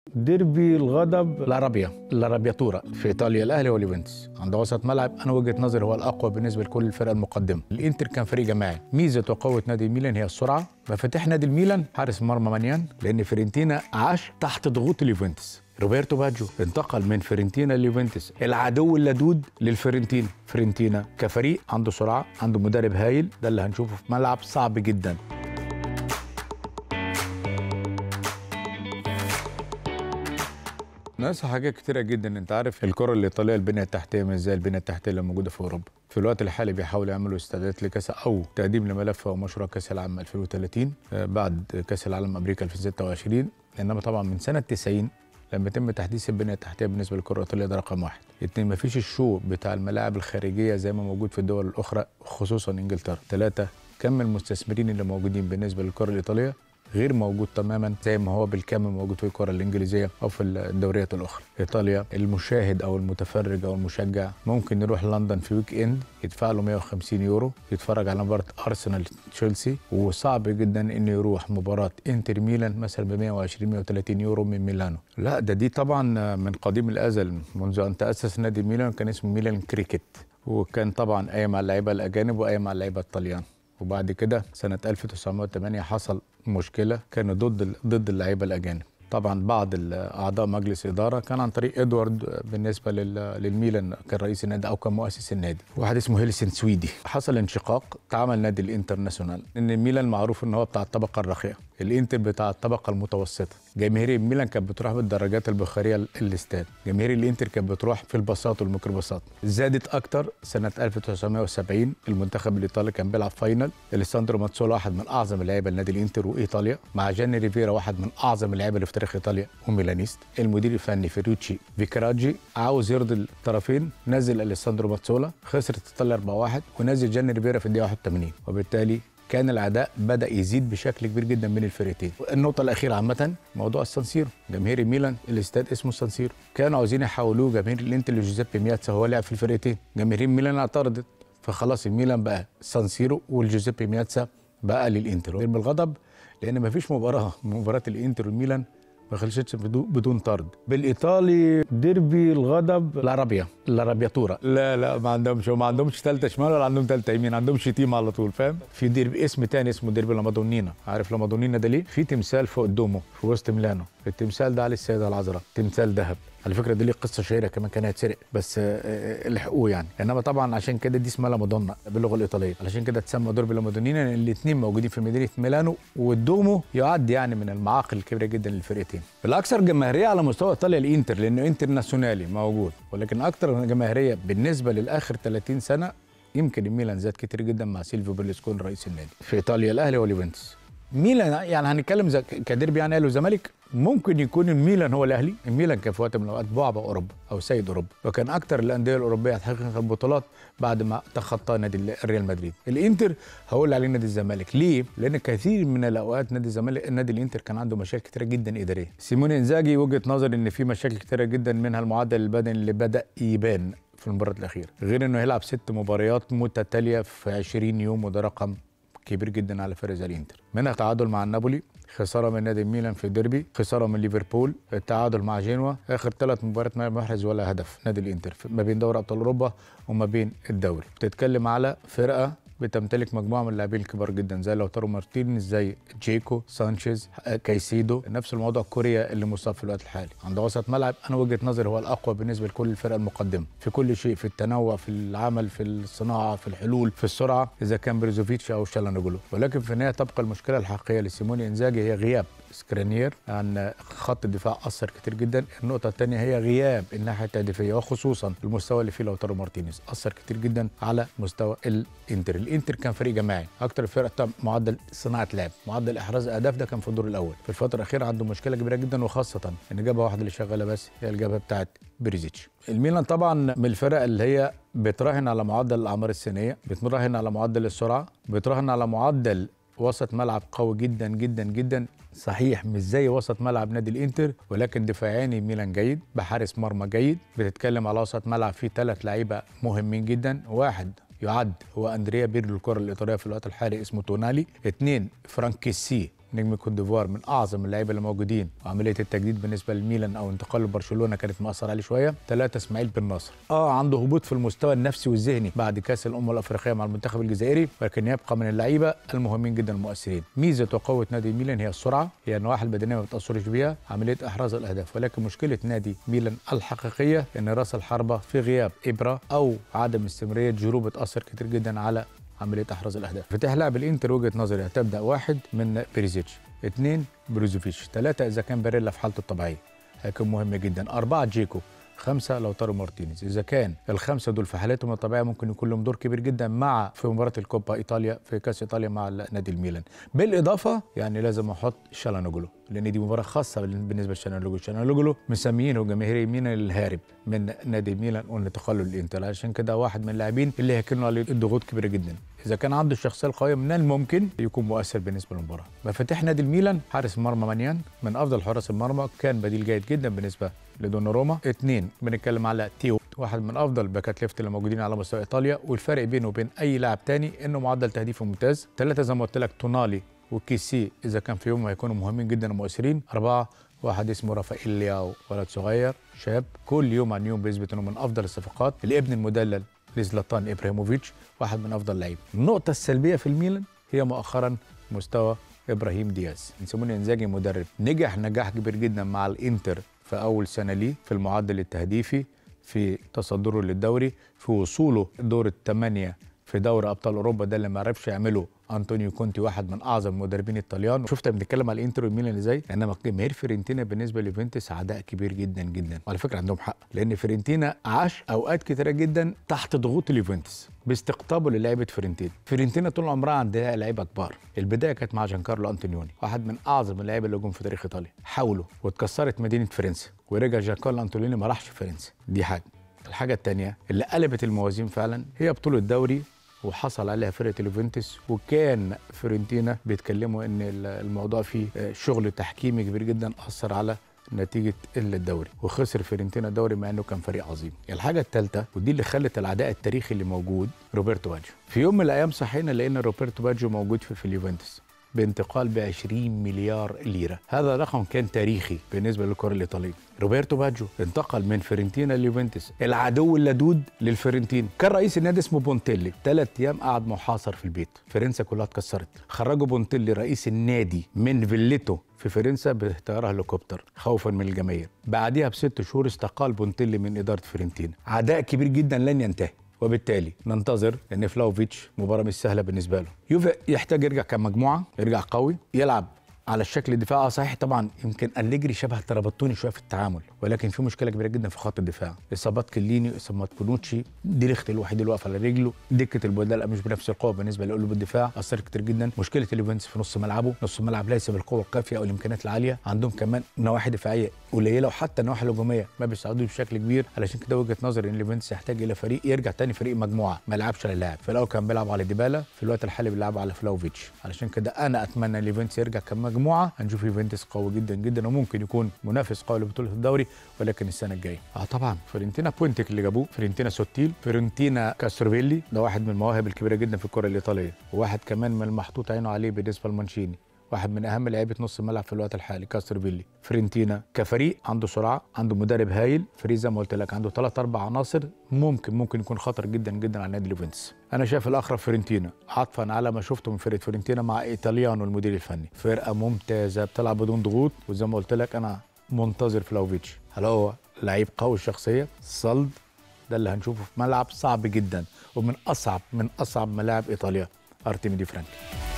ديربي الغضب الارابياتورا في ايطاليا، الاهلي واليوفنتوس عند وسط ملعب. انا وجهه نظري هو الاقوى بالنسبه لكل الفرق المقدمه. الانتر كان فريق جماعي، ميزه وقوه نادي الميلان هي السرعه. مفاتيح نادي الميلان حارس مرمى مانيان، لان فيرنتينا عاش تحت ضغوط اليوفنتوس. روبرتو باجيو انتقل من فيرنتينا لليوفنتوس، العدو اللدود للفيرنتينا. فيرنتينا كفريق عنده سرعه، عنده مدرب هايل، ده اللي هنشوفه في ملعب صعب جدا. ناقصها حاجات كتيرة جدا. انت عارف الكرة الإيطالية البنية التحتية مش زي البنية التحتية اللي موجودة في أوروبا. في الوقت الحالي بيحاولوا يعملوا استعدادات لكأس أو تقديم لملف أو مشروع كأس العالم 2030 بعد كأس العالم أمريكا 2026. إنما طبعا من سنة 90 لما يتم تحديث البنية التحتية بالنسبة للكرة الإيطالية، ده رقم واحد. اتنين، مفيش الشو بتاع الملاعب الخارجية زي ما موجود في الدول الأخرى خصوصا إنجلترا. ثلاثة، كم المستثمرين اللي موجودين بالنسبة للكرة الإيطالية غير موجود تماما زي ما هو بالكم موجود في الكره الانجليزيه او في الدوريات الاخرى. ايطاليا المشاهد او المتفرج او المشجع ممكن يروح لندن في ويك اند يدفع له 150 يورو يتفرج على مباراه ارسنال تشيلسي، وصعب جدا انه يروح مباراه انتر ميلان مثلا ب 120 130 يورو من ميلانو. لا، دي طبعا من قديم الازل، منذ ان تاسس نادي ميلان كان اسمه ميلان كريكت، وكان طبعا قايم على اللعيبه الاجانب وقايم على اللعيبه الطليان. وبعد كده سنة 1908 حصل مشكلة كانوا ضد اللعيبة الأجانب. طبعا بعض أعضاء مجلس إدارة كان عن طريق إدوارد بالنسبة للميلان، كان رئيس النادي أو كان مؤسس النادي، واحد اسمه هيلسن سويدي. حصل انشقاق، تعامل نادي الانترناسيونال، إن الميلان معروف إن هو بتاع الطبقة الراقية، الانتر بتاع الطبقه المتوسطه. جماهير الميلان كانت بتروح بالدراجات البخاريه الاستاد، جماهير الانتر كانت بتروح في الباصات والميكروباصات. زادت اكتر سنه 1970، المنتخب الايطالي كان بيلعب فاينل، اليساندرو ماتسولا واحد من اعظم اللعيبه لنادي الانتر وايطاليا، مع جاني ريفيرا واحد من اعظم اللعيبه اللي في تاريخ ايطاليا وميلانيست. المدير الفني فيروتشي فيكراجي عاوز يرضي الطرفين، نزل اليساندرو ماتسولا، خسرت ايطاليا 4-1 ونزل جاني ريفيرا في الدقيقه 81، وبالتالي كان العداء بدأ يزيد بشكل كبير جدا بين الفرقتين. النقطة الأخيرة عامة موضوع السانسيرو، جماهير الميلان الاستاد اسمه السانسيرو، كانوا عاوزين يحولوه جماهير الانتر لجوزيبي مياتسا، هو لعب في الفرقتين، جماهير الميلان اعترضت، فخلاص الميلان بقى سانسيرو والجوزيبي مياتسا بقى للانتر. بالغضب لأن مفيش مباراة الانتر والميلان ما خلصتش بدون طرد. بالايطالي ديربي الغضب الارابياتورا. لا ما عندهمش ثالثه شمال ولا عندهم ثالثه يمين، عندهم شتيمه على طول، فاهم؟ في ديربي اسم تاني اسمه ديربي لامادونينا. عارف لامادونينا ده ليه؟ في تمثال فوق الدومو في وسط ميلانو، التمثال ده على السيده العذراء، تمثال ذهب على فكره. دي ليه قصه شهيره كمان، كان هيتسرق بس لحقوه يعني. انما طبعا عشان كده دي اسمها لامادونا باللغه الايطاليه، علشان كده تسمى ديربي لامادونينا، الاثنين موجودين في مدينه ميلانو، والدومو يعد يعني من المعاقل الكبيره جدا للفرقتين. الاكثر جماهيريه على مستوى ايطاليا الانتر، لانه انترناسيونالي موجود، ولكن اكثر جماهيريه بالنسبه للاخر 30 سنه يمكن الميلان زاد كتير جدا مع سيلفيو بيرلسكوني رئيس النادي. في ايطاليا الاهلي واليوفنتوس. ميلان يعني هنتكلم كديربي يعني اهلي وزمالك، ممكن يكون الميلان هو الاهلي. الميلان كان في وقت من الاوقات بعبع اوروبا او سيد اوروبا، وكان اكثر الانديه الاوروبيه تحقق البطولات بعد ما تخطى نادي ريال مدريد. الانتر هقول عليه نادي الزمالك. ليه؟ لان كثير من الاوقات نادي الزمالك نادي الانتر كان عنده مشاكل كثيره جدا اداريه. سيموني انزاجي وجهه نظر ان في مشاكل كثيره جدا، منها المعدل البدني اللي بدا يبان في المباراه الاخيره، غير انه يلعب 6 مباريات متتاليه في 20 يوم، وده رقم كبير جدا على فريق زي الانتر. منها تعادل مع النابولي، خساره من نادي الميلان في الديربي، خساره من ليفربول، التعادل مع جينوا، اخر 3 مباريات ما محرز ولا هدف نادي الانتر ما بين دوري ابطال اوروبا وما بين الدوري. بتتكلم على فرقه بتمتلك مجموعه من اللاعبين الكبار جدا زي لوتارو مارتينيز، زي جيكو سانشيز، كايسيدو. نفس الموضوع كوريا اللي مصاب في الوقت الحالي. عند وسط ملعب انا وجهه نظري هو الاقوى بالنسبه لكل الفرق المقدمه في كل شيء، في التنوع، في العمل، في الصناعه، في الحلول، في السرعه، اذا كان بريزوفيتش او شالانوجلو. ولكن في النهايه تبقى المشكله الحقيقيه لسيموني انزاجي هي غياب سكرانير عن خط الدفاع، اثر كتير جدا. النقطه الثانيه هي غياب الناحيه التهديفيه، وخصوصا المستوى اللي فيه لوتارو مارتينيز اثر كتير جدا على مستوى الانتر. الانتر كان فريق جماعي، اكتر الفرق معدل صناعه لعب، معدل احراز اهداف ده كان في الدور الاول. في الفتره الاخيره عنده مشكله كبيره جدا، وخاصه ان جبهه واحده اللي شغاله بس هي الجبهه بتاعت بريزيتش. الميلان طبعا من الفرق اللي هي بتراهن على معدل الاعمار السنيه، بتراهن على معدل السرعه، بتراهن على معدل وسط ملعب قوي جدا جدا جدا. صحيح مش زي وسط ملعب نادي الانتر، ولكن دفاعيا ميلان جيد بحارس مرمى جيد. بتتكلم على وسط ملعب فيه 3 لعيبه مهمين جدا، واحد يعد هو اندريا بيرلو الكره الايطاليه في الوقت الحالي اسمه تونالي، 2 فرانكيسي نجم كوت ديفوار من اعظم اللعيبه اللي موجودين، وعمليه التجديد بالنسبه لميلان او انتقاله لبرشلونه كانت مأثر عليه شويه. 3 اسماعيل بن ناصر عنده هبوط في المستوى النفسي والذهني بعد كاس الافريقيه مع المنتخب الجزائري، ولكن يبقى من اللعيبه المهمين جدا المؤثرين. ميزه وقوه نادي ميلان هي السرعه، هي النواحي البدنيه ما بتاثرش بيها، عمليه احراز الاهداف، ولكن مشكله نادي ميلان الحقيقيه ان راس الحربه في غياب ابره او عدم استمراريه جيرو بتاثر كتير جدا على عمليه احراز الاهداف. فتح لاعب الانتر وجهه نظري هتبدا 1 من بيريزيتش، 2 بروزوفيتش، 3 اذا كان باريلا في حالته الطبيعيه هيكون مهم جدا، 4 جيكو، 5 لوتارو مارتينيز. اذا كان ال5 دول في حالتهم الطبيعيه ممكن يكون لهم دور كبير جدا مع في مباراه الكوبا ايطاليا في كاس ايطاليا مع نادي الميلان. بالاضافه يعني لازم احط شالانوجلو لان دي مباراه خاصه بالنسبه لشالانوجلو. شالانوجلو مسميينه جماهير ميلان الهارب من نادي ميلان والانتقال للانتر، عشان كده واحد من اللاعبين اللي هيكونوا عليه الضغوط كبيره جدا. اذا كان عنده الشخصيه القويه من الممكن يكون مؤثر بالنسبه للمباراه. مفاتيح نادي الميلان حارس المرمى مانيان من افضل حراس المرمى، كان بديل جيد جدا بالنسبه لدوناروما. 2 بنتكلم على تيو، واحد من افضل باكات ليفت اللي موجودين على مستوى ايطاليا، والفرق بينه وبين اي لاعب تاني انه معدل تهديفه ممتاز. 3 زي ما قلت لك تونالي وكيسي اذا كان في يوم هيكونوا مهمين جدا ومؤثرين. 4 واحد اسمه رافائيل لياو، ولد صغير شاب كل يوم عن يوم بيثبت انه من افضل الصفقات. الابن المدلل لزلاتان ابراهيموفيتش، واحد من افضل اللعيبه. النقطه السلبيه في الميلان هي مؤخرا مستوى ابراهيم دياز. سيموني انزاجي مدرب نجح نجاح كبير جدا مع الانتر في اول سنه ليه في المعدل التهديفي، في تصدره للدوري، في وصوله دور الثمانيه في دوري ابطال اوروبا، ده اللي ما عرفش يعمله انطونيو كونتي، واحد من اعظم المدربين الطليان. شفت بنتكلم على الانتر والميلان ازاي، انما جماهير فيرنتينا بالنسبه ليوفنتوس عداء كبير جدا جدا، وعلى فكره عندهم حق لان فيرنتينا عاش اوقات كتيره جدا تحت ضغوط اليوفنتوس باستقطابه للاعيبه فيرنتينا. فيرنتينا طول عمرها عندها لعيبه كبار، البدايه كانت مع جانكارلو انطونيوني، واحد من اعظم اللعيبه اللي جم في تاريخ ايطاليا. حاولوا واتكسرت مدينه فرنسا ورجع جانكارلو انطونيوني ما راحش فرنسا، دي حاجه. الحاجه الثانيه اللي قلبت الموازين فعلا هي بطوله الدوري وحصل عليها فرقه اليوفنتوس، وكان فيورنتينا بيتكلموا ان الموضوع فيه شغل تحكيمي كبير جدا اثر على نتيجه الدوري، وخسر فيورنتينا الدوري مع انه كان فريق عظيم. الحاجه الثالثه ودي اللي خلت العداء التاريخي اللي موجود، روبرتو باجيو. في يوم من الايام صحينا لقينا روبرتو باجيو موجود في اليوفنتوس بانتقال ب 20 مليار ليره، هذا رقم كان تاريخي بالنسبه للكره الايطاليه. روبرتو باجيو انتقل من فيورنتينا لليوفنتوس، العدو اللدود للفيورنتين. كان رئيس النادي اسمه بونتيلي، 3 ايام قعد محاصر في البيت، فرنسا كلها اتكسرت. خرجوا بونتيلي رئيس النادي من فيلته في فرنسا بطياره هليكوبتر خوفا من الجماهير. بعديها ب6 شهور استقال بونتيلي من اداره فيورنتينا. عداء كبير جدا لن ينتهي، وبالتالي ننتظر ان فلاوفيتش مباراه مش سهله بالنسبه له. يوفي يحتاج يرجع كمجموعه، يرجع قوي، يلعب على الشكل الدفاعي. صحيح طبعا يمكن أليجري شبه ترابطوني شويه في التعامل، ولكن في مشكله كبيره جدا في خط الدفاع. اصابات كليني، اصابات بونوتشي، دي الاخت الوحيد اللي واقف على رجله، دكه البدلاء مش بنفس القوه بالنسبه لقلوب الدفاع، اثرت كتير جدا. مشكله اليوفنتوس في نص ملعبه، نص الملعب ليس بالقوه الكافيه او الامكانيات العاليه، عندهم كمان نواحي دفاعيه قليله، وحتى النواحي الهجوميه ما بيساعدوش بشكل كبير. علشان كده وجهه نظري ان اليوفنتوس يحتاج الى فريق يرجع تاني فريق مجموعه، ما يلعبش على لاعب. في الاول كان بيلعب على ديبالا، في الوقت الحالي بيلعب على فلاوفيتش. علشان كده انا اتمنى اليوفنتوس يرجع كمجموعه، هنشوف يوفنتوس قوي جدا جدا وممكن يكون منافس قوي لبطوله الدوري، ولكن السنه الجايه طبعا فيورنتينا بوينتك اللي جابوه، فيورنتينا سوتيل، فيورنتينا كاستروفيلي، ده واحد من المواهب الكبيره جدا في الكره الايطاليه، وواحد كمان من المحطوط عينه عليه بالنسبه لمانشيني، واحد من اهم لعيبه نص الملعب في الوقت الحالي كاستروفيلي. فيورنتينا كفريق عنده سرعه، عنده مدرب هايل، فريق زي ما قلت لك عنده 3-4 عناصر ممكن يكون خطر جدا جدا على نادي اليوفنتوس. انا شايف الاقرب فيورنتينا عطفا على ما شفته من فرقه فيورنتينا مع ايطاليانو المدير الفني، فرقه ممتازه بتلعب بدون ضغوط، وزي ما قلت لك انا منتظر فلاوفيتش. هل هو لعيب قوي الشخصيه صلد؟ ده اللي هنشوفه في ملعب صعب جدا ومن اصعب ملاعب ايطاليا، ارتيمي دي فرانكي.